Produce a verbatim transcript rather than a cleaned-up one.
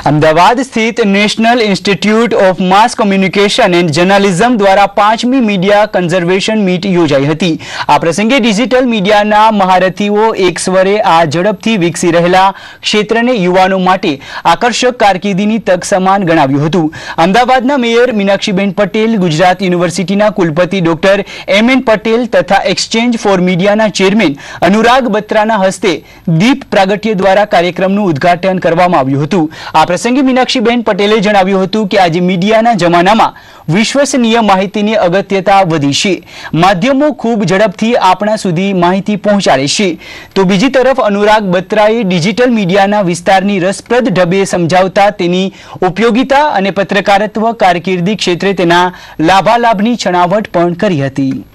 અમદાવાદ સ્થિત national institute of mass communication and journalism દ્વારા પાંચમી મીડિયા કન્ઝર્વેશન મીટ યોજાઈ હતી। આ પ્રસંગે ડિજિટલ મીડિયાના મહારથીઓ એક સ્વરે આ ઝડપથી વિકસી રહેલા ક્ષેત્રને યુવાનો માટે આકર્ષક કારકિર્દીની તક સમાન ગણાવ્યું હતું। અમદાવાદના મેયર મીનાક્ષીબેન પટેલ, ગુજરાત યુનિવર્સિટીના કુલપતિ ડોક્ટર એમ એન પટેલ તથા એક્સચેન્જ ફોર મીડિયાના ચેરમેન અનુરાગ બત્રાના હસ્તે દીપ પ્રાગટ્ય દ્વારા કાર્યક્રમનું ઉદ્ઘાટન કરવામાં આવ્યું હતું। આ પ્રસંગે મીનાક્ષીબેન પટેલે જણાવ્યું હતું કે આજે મીડિયાના જમાનામાં વિશ્વસનીય માહિતીની અગત્યતા વધી છે। માધ્યમો ખૂબ ઝડપથી આપણા સુધી માહિતી પહોંચાડે છે, તો બીજી તરફ અનુરાગ બત્રાએ ડિજિટલ મીડિયાના વિસ્તારની રસપ્રદ ઢબે સમજાવતા તેની ઉપયોગિતા અને પત્રકારત્વ કારકિર્દી ક્ષેત્રે તેના લાભાલાભની છણાવટ પણ કરી હતી।